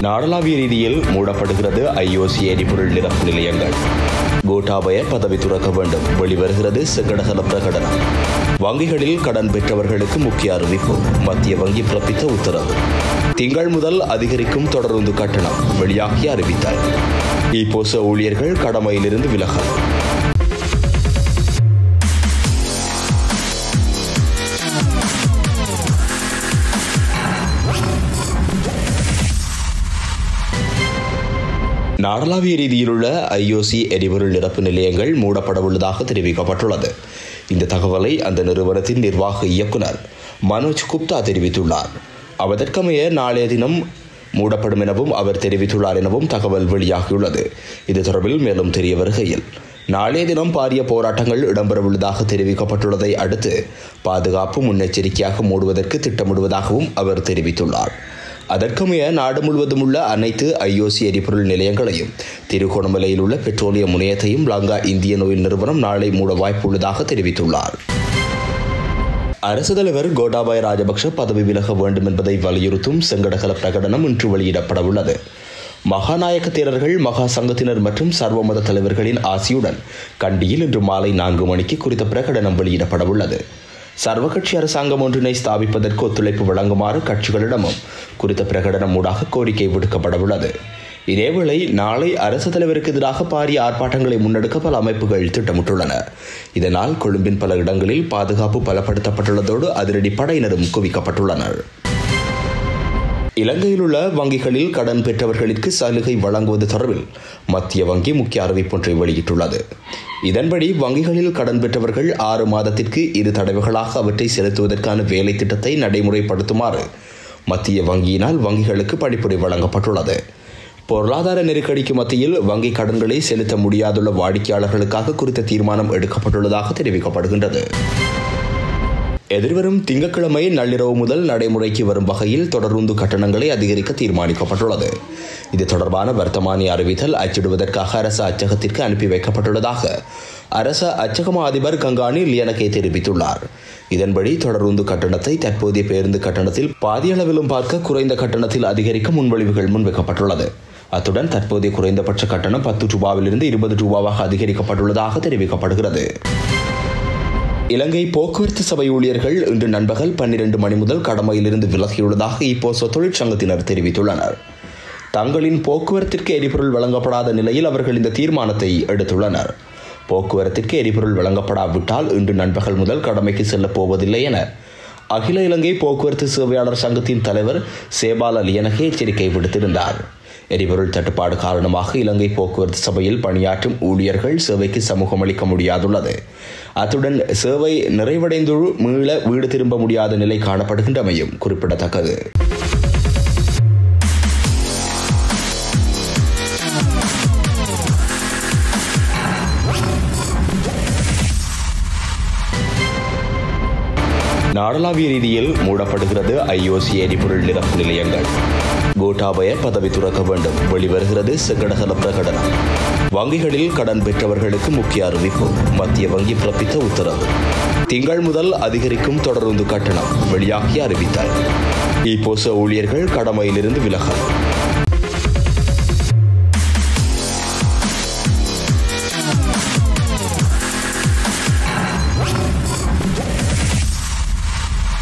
நாடளாவிய ரீதியில் மூடப்படுகிறது ஐஓசி எரிபொருள் நிரப்பு நிலையங்கள். கோட்டாபய பதவி துறக்க வேண்டும். வெளிவருகிறது சங்கடகல பிரகடனம். வங்கிகளில் கடன் பெற்றவர்களுக்கு முக்கிய அறிவிப்பு. மத்திய வங்கி பிறப்பித்த உத்தரவு. திங்கள் முதல் அதிகரிக்கும் தொடருந்து கட்டணம். வெளியாகிய அறிவித்தார். இப்போச ஊழியர்கள் கடமையிலிருந்து விலகல். நாடளாவிய ரீதியில் உள்ள ஐஓசி எரிபொருள் நிரப்பு நிலையங்கள் மூடப்பட உள்ளதாக தெரிவிக்கப்பட்டுள்ளது. இந்த தகவலை அந்த நிறுவனத்தின் நிர்வாக இயக்குனர் மனோஜ் குப்தா தெரிவித்துள்ளார். அதற்கமைய நாளைய தினம் மூடப்படும் எனவும் அவர் தெரிவித்துள்ளார் எனவும் தகவல் வெளியாகியுள்ளது. இது தொடர்பில் மேலும் தெரிய வருகையில், நாளைய தினம் பாரிய போராட்டங்கள் இடம்பெறவுள்ளதாக தெரிவிக்கப்பட்டுள்ளதை அடுத்து பாதுகாப்பு முன்னெச்சரிக்கையாக மூடுவதற்கு திட்டமிடுவதாகவும் அவர் தெரிவித்துள்ளார். அதற்கமைய நாடு முழுவதும் உள்ள அனைத்து ஐஓசி எரிபொருள் நிலையங்களையும் திருகோணமலையில் உள்ள பெட்ரோலிய முனையத்தையும் லங்கா இந்தியன் ஆயில் நிறுவனம் நாளை மூட வாய்ப்புள்ளதாக தெரிவித்துள்ளார். அரசு தலைவர் கோட்டாபய ராஜபக்ஷ பதவி விலக வேண்டும் என்பதை வலியுறுத்தும் சங்கடகல பிரகடனம் இன்று வெளியிடப்பட உள்ளது. மகாநாயக்க தேரர்கள் மகா சங்கத்தினர் மற்றும் சர்வமத தலைவர்களின் ஆசியுடன் கண்டியில் இன்று மாலை 4 மணிக்கு குறித்த பிரகடனம் வெளியிடப்பட உள்ளது. சர்வகட்சி அரசாங்கம் ஒன்றினை ஸ்தாபிப்பதற்கு ஒத்துழைப்பு வழங்குமாறு கட்சிகளிடமும் குறித்த பிரகடனம் ஊடாக கோரிக்கை விடுக்கப்பட உள்ளது. இதேவேளை நாளை அரசு தலைவருக்கு எதிராக பாரிய ஆர்ப்பாட்டங்களை முன்னெடுக்க பல அமைப்புகள் திட்டமிட்டுள்ளன. இதனால் கொழும்பின் பல இடங்களில் பாதுகாப்பு பலப்படுத்தப்பட்டுள்ளதோடு அதிரடி படையினரும் குவிக்கப்பட்டுள்ளனர். இலங்கையில் உள்ள வங்கிகளில் கடன் பெற்றவர்களுக்கு சலுகை வழங்குவது தொடர்பில் மத்திய வங்கி முக்கிய அறிவிப்பொன்றை வெளியிட்டுள்ளது. இதன்படி வங்கிகளில் கடன் பெற்றவர்கள் 6 மாதத்திற்கு 2 தடவைகளாக அவற்றை செலுத்துவதற்கான வேலை திட்டத்தை நடைமுறைப்படுத்துமாறு மத்திய வங்கியினால் வங்கிகளுக்கு பணிப்புரை வழங்கப்பட்டுள்ளது. பொருளாதார நெருக்கடிக்கு மத்தியில் வங்கி கடன்களை செலுத்த முடியாதுள்ள வாடிக்கையாளர்களுக்காக குறித்த தீர்மானம் எடுக்கப்பட்டுள்ளதாக தெரிவிக்கப்படுகின்றது. எதிர்வரும் திங்கட்கிழமை நள்ளிரவு முதல் நடைமுறைக்கு வரும் வகையில் தொடருந்து கட்டணங்களை அதிகரிக்க தீர்மானிக்கப்பட்டுள்ளது. இது தொடர்பான வர்த்தமானி அறிவித்தல் அச்சிடுவதற்காக அரசு அச்சகத்திற்கு அனுப்பி வைக்கப்பட்டுள்ளதாக அரச அச்சகமா அதிபர் கங்காணி லியனகே தெரிவித்துள்ளார். இதன்படி தொடருந்து கட்டணத்தை தற்போதைய பேருந்து கட்டணத்தில் பாதியளவிலும் பார்க்க குறைந்த கட்டணத்தில் அதிகரிக்க முன்வழிவுகள் முன்வைக்கப்பட்டுள்ளது. அத்துடன் தற்போதைய குறைந்தபட்ச கட்டணம் 10 ரூபாவிலிருந்து 20 ரூபாவாக அதிகரிக்கப்பட்டுள்ளதாக தெரிவிக்கப்படுகிறது. இலங்கை போக்குவரத்து சபை ஊழியர்கள் இன்று நண்பகல் 12 மணி முதல் கடமையிலிருந்து விலகியுள்ளதாக இப்போச தொழிற்சங்கத்தினர் தெரிவித்துள்ளனர். தங்களின் போக்குவரத்திற்கு எரிபொருள் வழங்கப்படாத நிலையில் அவர்கள் இந்த தீர்மானத்தை எடுத்துள்ளனர். போக்குவரத்திற்கு எரிபொருள் வழங்கப்படாவிட்டால் இன்று நண்பகல் முதல் கடமைக்கு செல்லப் போவதில்லை என அகில இலங்கை போக்குவரத்து சேவையாளர் சங்கத்தின் தலைவர் சேபால லியனகே எச்சரிக்கை விடுத்திருந்தார். எரிபொருள் தட்டுப்பாடு காரணமாக இலங்கை போக்குவரத்து சபையில் பணியாற்றும் ஊழியர்கள் சேவைக்கு சமூகம் அளிக்க முடியாதுள்ளது. அத்துடன் சேவை நிறைவடைந்து மீள வீடு திரும்ப முடியாத நிலை காணப்படுகின்றமையும் குறிப்பிடத்தக்கது. நாடளாவிய ரீதியில் மூடப்படுகிறது ஐஓசி எரிபொருள் நிரப்பு நிலையங்கள். கோட்டாபய பதவி துறக்க வேண்டும். வெளிவருகிறது சங்கடகல பிரகடனம். வங்கிகளில் கடன் பெற்றவர்களுக்கு முக்கிய அறிவிப்பு. மத்திய வங்கி பிறப்பித்த உத்தரவு. திங்கள் முதல் அதிகரிக்கும் தொடருந்து கட்டணம். வெளியாகிய அறிவித்தார். இப்போச ஊழியர்கள் கடமையிலிருந்து விலகல்.